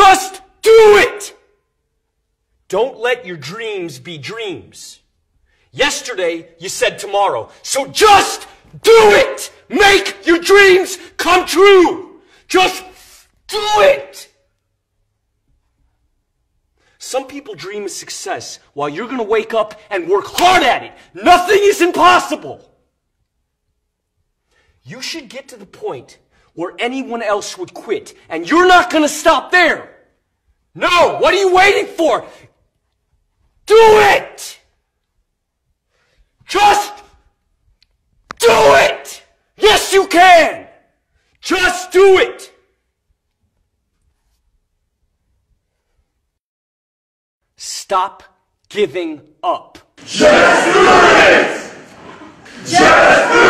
Just do it! Don't let your dreams be dreams. Yesterday, you said tomorrow. So just do it! Make your dreams come true! Just do it! Some people dream of success while you're going to wake up and work hard at it. Nothing is impossible. You should get to the point where anyone else would quit, and you're not going to stop there. No, what are you waiting for? Do it! Just do it! Yes, you can! Just do it! Stop giving up. Just do it! Just do it!